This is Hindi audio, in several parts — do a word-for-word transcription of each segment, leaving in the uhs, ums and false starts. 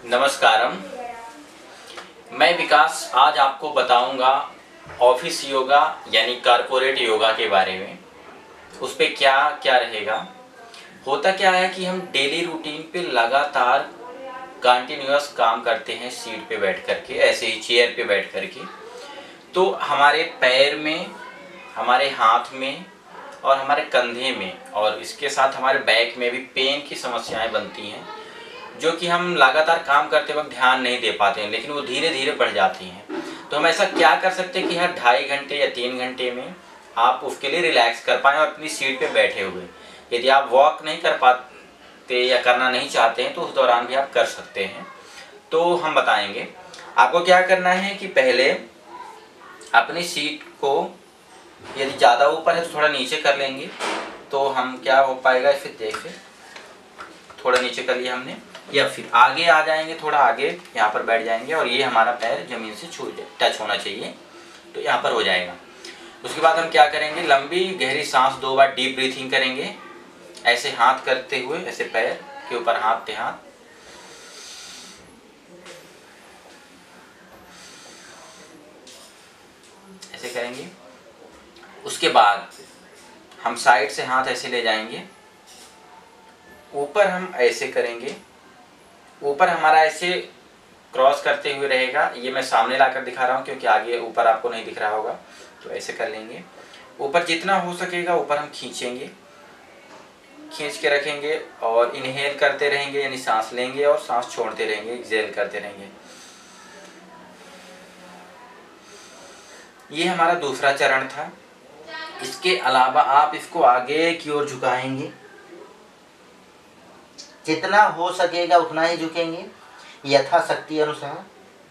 नमस्कारम, मैं विकास आज आपको बताऊंगा ऑफिस योगा यानी कॉर्पोरेट योगा के बारे में। उस पे क्या क्या रहेगा। होता क्या है कि हम डेली रूटीन पे लगातार कंटिन्यूअस काम करते हैं सीट पे बैठ करके, ऐसे ही चेयर पे बैठ करके। तो हमारे पैर में, हमारे हाथ में और हमारे कंधे में और इसके साथ हमारे बैक में भी पेन की समस्याएं बनती हैं, जो कि हम लगातार काम करते वक्त ध्यान नहीं दे पाते हैं, लेकिन वो धीरे धीरे बढ़ जाती हैं। तो हम ऐसा क्या कर सकते हैं कि हर ढाई घंटे या तीन घंटे में आप उसके लिए रिलैक्स कर पाएँ और अपनी सीट पे बैठे हुए। यदि आप वॉक नहीं कर पाते या करना नहीं चाहते हैं तो उस दौरान भी आप कर सकते हैं। तो हम बताएंगे आपको क्या करना है कि पहले अपनी सीट को यदि ज़्यादा ऊपर है तो थोड़ा नीचे कर लेंगे, तो हम क्या हो पाएगा। फिर देखें, थोड़ा नीचे कर लिया हमने, या फिर आगे आ जाएंगे, थोड़ा आगे यहाँ पर बैठ जाएंगे और ये हमारा पैर ज़मीन से छू टच होना चाहिए, तो यहाँ पर हो जाएगा। उसके बाद हम क्या करेंगे, लंबी गहरी सांस दो बार डीप ब्रीथिंग करेंगे, ऐसे हाथ करते हुए, ऐसे पैर के ऊपर हाथ पे हाथ, ऐसे करेंगे। उसके बाद हम साइड से हाथ ऐसे ले जाएंगे, ऊपर हम ऐसे करेंगे, ऊपर हमारा ऐसे क्रॉस करते हुए रहेगा। ये मैं सामने लाकर दिखा रहा हूँ क्योंकि आगे ऊपर आपको नहीं दिख रहा होगा, तो ऐसे कर लेंगे। ऊपर जितना हो सकेगा ऊपर हम खींचेंगे, खींच के रखेंगे और इनहेल करते रहेंगे, यानी सांस लेंगे और सांस छोड़ते रहेंगे, एक्सहेल करते रहेंगे। ये हमारा दूसरा चरण था। इसके अलावा आप इसको आगे की ओर झुकाएंगे, जितना हो सकेगा उतना ही झुकेंगे यथाशक्ति अनुसार।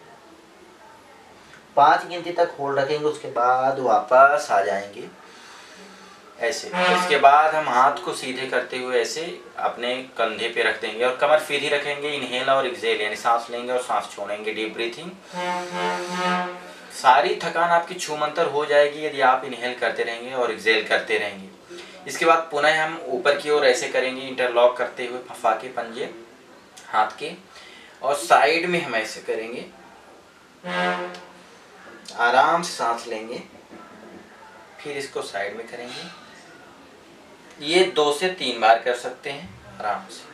पांच गिनती तक होल्ड रखेंगे, उसके बाद वापस आ जाएंगे ऐसे। इसके बाद हम हाथ को सीधे करते हुए ऐसे अपने कंधे पे रख देंगे और कमर सीधी रखेंगे। इनहेल और एक्सहेल, यानी सांस लेंगे और सांस छोड़ेंगे, डीप ब्रीथिंग। सारी थकान आपकी छूमंतर हो जाएगी यदि आप इनहेल करते रहेंगे और एक्सहेल करते रहेंगे। इसके बाद पुनः हम ऊपर की ओर ऐसे करेंगे, इंटरलॉक करते हुए फंसा के पंजे हाथ के, और साइड में हम ऐसे करेंगे। आराम से सांस लेंगे, फिर इसको साइड में करेंगे। ये दो से तीन बार कर सकते हैं आराम से।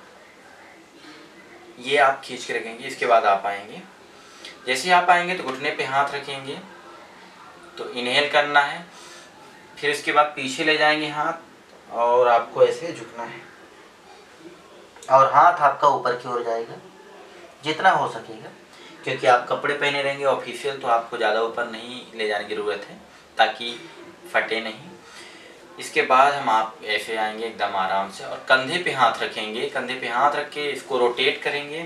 ये आप खींच के रखेंगे। इसके बाद आप आएंगे, जैसे आप आएंगे तो घुटने पे हाथ रखेंगे, तो इनहेल करना है। फिर इसके बाद पीछे ले जाएंगे हाथ और आपको ऐसे झुकना है और हाथ आपका ऊपर की ओर जाएगा जितना हो सकेगा, क्योंकि आप कपड़े पहने रहेंगे ऑफिशियल, तो आपको ज़्यादा ऊपर नहीं ले जाने की ज़रूरत है ताकि फटे नहीं। इसके बाद हम आप ऐसे आएंगे एकदम आराम से और कंधे पे हाथ रखेंगे। कंधे पे हाथ रख के इसको रोटेट करेंगे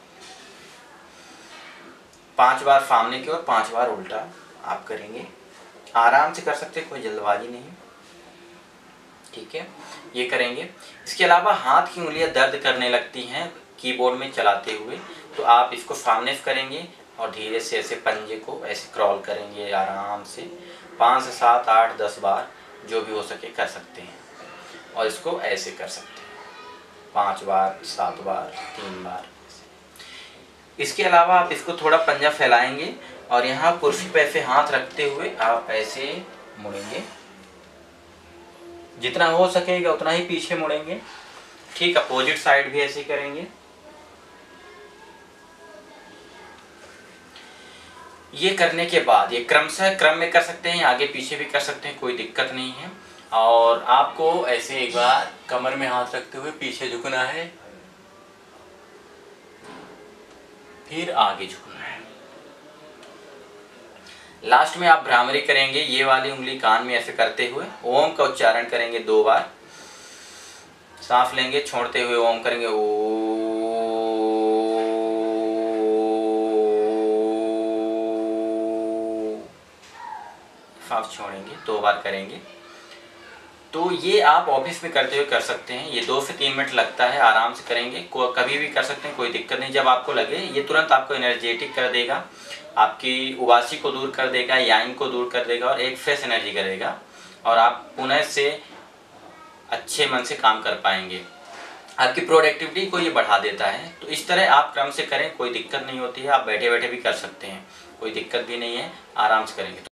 पांच बार सामने की ओर, पांच बार उल्टा आप करेंगे। आराम से कर सकते हैं, कोई जल्दबाजी नहीं, ठीक है। ये करेंगे। इसके अलावा हाथ की उंगलियां दर्द करने लगती हैं कीबोर्ड में चलाते हुए, तो आप इसको सामने से करेंगे और धीरे से ऐसे पंजे को ऐसे क्रॉल करेंगे आराम से। पाँच से सात आठ दस बार जो भी हो सके कर सकते हैं, और इसको ऐसे कर सकते हैं पाँच बार, सात बार, तीन बार। इसके अलावा आप इसको थोड़ा पंजा फैलाएंगे और यहाँ कुर्सी पे ऐसे हाथ रखते हुए आप ऐसे मुड़ेंगे, जितना हो सकेगा उतना ही पीछे मुड़ेंगे, ठीक। अपोजिट साइड भी ऐसे करेंगे। ये करने के बाद ये क्रमशः क्रम में कर सकते हैं, आगे पीछे भी कर सकते हैं, कोई दिक्कत नहीं है। और आपको ऐसे एक बार कमर में हाथ रखते हुए पीछे झुकना है, फिर आगे झुकना है। लास्ट में आप भ्रामरी करेंगे, ये वाली उंगली कान में ऐसे करते हुए ओम का उच्चारण करेंगे दो बार। सांस लेंगे, छोड़ते हुए ओम करेंगे, ओ। सांस छोड़ेंगे, दो बार करेंगे। तो ये आप ऑफिस में करते हुए कर सकते हैं। ये दो से तीन मिनट लगता है, आराम से करेंगे, को कभी भी कर सकते हैं, कोई दिक्कत नहीं। जब आपको लगे, ये तुरंत आपको एनर्जेटिक कर देगा, आपकी उबासी को दूर कर देगा, याइन को दूर कर देगा और एक फ्रेश एनर्जी करेगा, और आप पुनः से अच्छे मन से काम कर पाएंगे। आपकी प्रोडक्टिविटी को ये बढ़ा देता है। तो इस तरह आप क्रम से करें, कोई दिक्कत नहीं होती है, आप बैठे बैठे भी कर सकते हैं, कोई दिक्कत भी नहीं है, आराम से करेंगे।